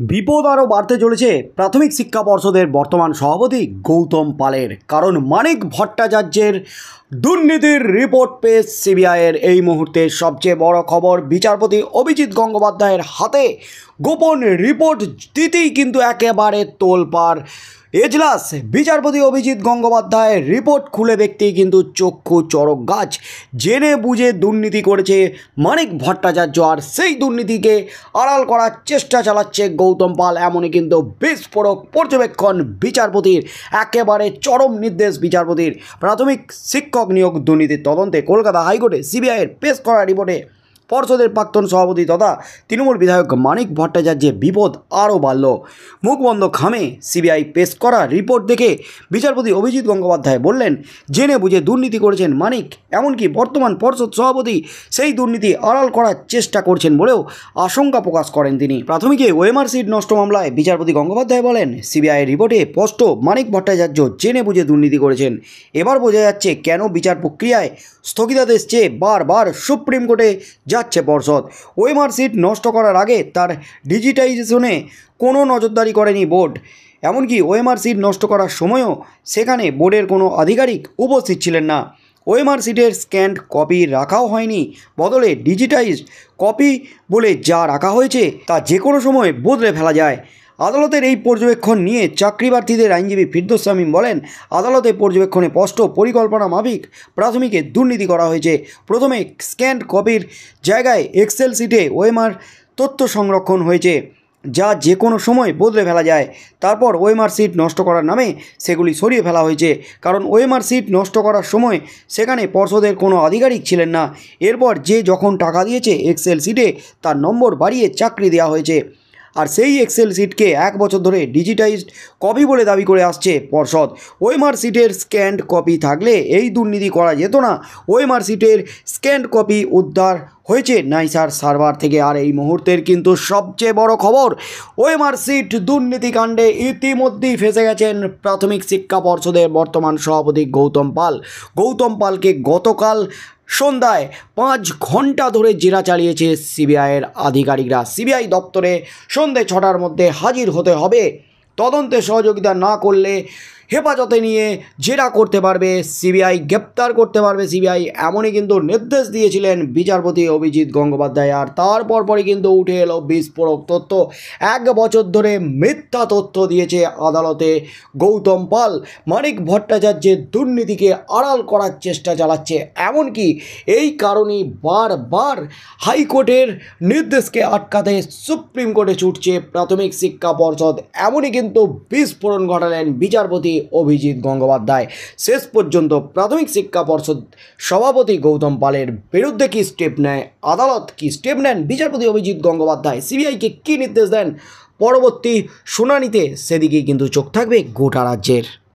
বিপদ আরও বাড়তে চলেছে প্রাথমিক শিক্ষা পর্ষদের বর্তমান সভাপতি গৌতম পালের। কারণ মানিক ভট্টাচার্যের দুর্নীতির রিপোর্ট পেয়ে সিবিআইয়ের এই মুহূর্তে সবচেয়ে বড় খবর, বিচারপতি অভিজিৎ গঙ্গোপাধ্যায়ের হাতে গোপন রিপোর্ট দিতেই কিন্তু একেবারে তোলপাড় এজলাস। বিচারপতি অভিজিৎ গঙ্গোপাধ্যায়ের রিপোর্ট খুলে দেখতেই কিন্তু চক্ষু চড়ক গাছ। জেনে বুঝে দুর্নীতি করেছে মানিক ভট্টাচার্য, আর সেই দুর্নীতিকে আড়াল করার চেষ্টা চালাচ্ছে গৌতম পাল। এমনই কিন্তু বিস্ফোরক পর্যবেক্ষণ বিচারপতির, একেবারে চরম নির্দেশ বিচারপতির। প্রাথমিক শিক্ষক নিয়োগ দুর্নীতির তদন্তে কলকাতা হাইকোর্টে সিবিআইয়ের পেশ করা রিপোর্টে পর্ষদের প্রাক্তন সভাপতি তথা তৃণমূল বিধায়ক মানিক ভট্টাচার্যের বিপদ আরও বাড়ল। মুখবন্ধ খামে সিবিআই পেশ করা রিপোর্ট দেখে বিচারপতি অভিজিৎ গঙ্গোপাধ্যায় বললেন, জেনে বুঝে দুর্নীতি করেছেন মানিক, এমনকি বর্তমান পর্ষদ সভাপতি সেই দুর্নীতি আড়াল করার চেষ্টা করছেন বলেও আশঙ্কা প্রকাশ করেন তিনি। প্রাথমিকে ওএমআর সিট নষ্ট মামলায় বিচারপতি গঙ্গোপাধ্যায় বলেন, সিবিআই রিপোর্টে স্পষ্ট মানিক ভট্টাচার্য জেনে বুঝে দুর্নীতি করেছেন। এবার বোঝা যাচ্ছে কেন বিচার প্রক্রিয়ায় স্থগিতাদেশ চেয়ে বারবার সুপ্রিম কোর্টে যাচ্ছে পর্ষদ। ওএমআর সিট নষ্ট করার আগে তার ডিজিটাইজেশনে কোনো নজরদারি করেনি বোর্ড। এমনকি ওএমআর সিট নষ্ট করার সময়ও সেখানে বোর্ডের কোনো আধিকারিক উপস্থিত ছিলেন না। ওএমআর সিটের স্ক্যান্ড কপি রাখাও হয়নি, বদলে ডিজিটাইজড কপি বলে যা রাখা হয়েছে তা যে কোনো সময় বদলে ফেলা যায়। আদালতের এই পর্যবেক্ষণ নিয়ে চাকরি প্রার্থীদের আইনজীবী ফিরদৌস শামীম বলেন, আদালতের পর্যবেক্ষণে স্পষ্ট পরিকল্পনা মাফিক প্রাথমিকে দুর্নীতি করা হয়েছে। প্রথমে স্ক্যান্ড কপির জায়গায় এক্সেল সিটে ওএমআর তথ্য সংরক্ষণ হয়েছে, যা যে কোনো সময় বদলে ফেলা যায়। তারপর ওএমআর সিট নষ্ট করার নামে সেগুলি সরিয়ে ফেলা হয়েছে, কারণ ওএমআর সিট নষ্ট করার সময় সেখানে পর্ষদের কোনো আধিকারিক ছিলেন না। এরপর যে যখন টাকা দিয়েছে এক্সেল সিটে তার নম্বর বাড়িয়ে চাকরি দেওয়া হয়েছে, আর সেই এক্সেল সিটকে 1 বছর ধরে ডিজিটাইজড কপি বলে দাবি করে আসছে পর্ষদ। ওএমআর সিটের স্ক্যান্ড কপি থাকলে এই দুর্নীতি করা যেত না। ওএমআর সিটের স্ক্যান্ড কপি উদ্ধার হয়েছে নাইসার সার্ভার থেকে। আর এই মুহূর্তের কিন্তু সবচেয়ে বড় খবর, ওএমআর সিট দুর্নীতিকাণ্ডে ইতিমধ্যেই ফেঁসে গেছেন প্রাথমিক শিক্ষা পর্ষদের বর্তমান সভাপতি গৌতম পাল। গৌতম পালকে গতকাল সন্ধ্যায় 5 ঘন্টা ধরে জেরা চালিয়েছে সিবিআইয়ের আধিকারিকরা। সিবিআই দপ্তরে সন্ধ্যে 6টার মধ্যে হাজির হতে হবে। তদন্তে সহযোগিতা না করলে হেফাজতে নিয়ে জেরা করতে পারবে সিবিআই, গ্রেপ্তার করতে পারবে সিবিআই, এমনই কিন্তু নির্দেশ দিয়েছিলেন বিচারপতি অভিজিৎ গঙ্গোপাধ্যায়। আর তারপরই কিন্তু উঠে এলো বিস্ফোরক তথ্য। 1 বছর ধরে মিথ্যা তথ্য দিয়েছে আদালতে গৌতম পাল। মানিক ভট্টাচার্যের দুর্নীতিকে আড়াল করার চেষ্টা চালাচ্ছে, এমনকি এই কারণেই বারবার হাইকোর্টের নির্দেশকে আটকাতে সুপ্রিম কোর্টে ছুটছে প্রাথমিক শিক্ষা পর্ষদ। এমনই কিন্তু বিস্ফোরণ ঘটালেন বিচারপতি অভিজিৎ গঙ্গোপাধ্যায়। শেষ পর্যন্ত প্রাথমিক শিক্ষা পর্ষদ সভাপতি গৌতম পালের বিরুদ্ধে কি স্টেপ নেয় আদালত, কি স্টেপ নেন বিচারপতি অভিজিৎ গঙ্গোপাধ্যায়, সিবিআইকে কী নির্দেশ দেন পরবর্তী শুনানিতে, সেদিকেই কিন্তু চোখ থাকবে গোটা রাজ্যের।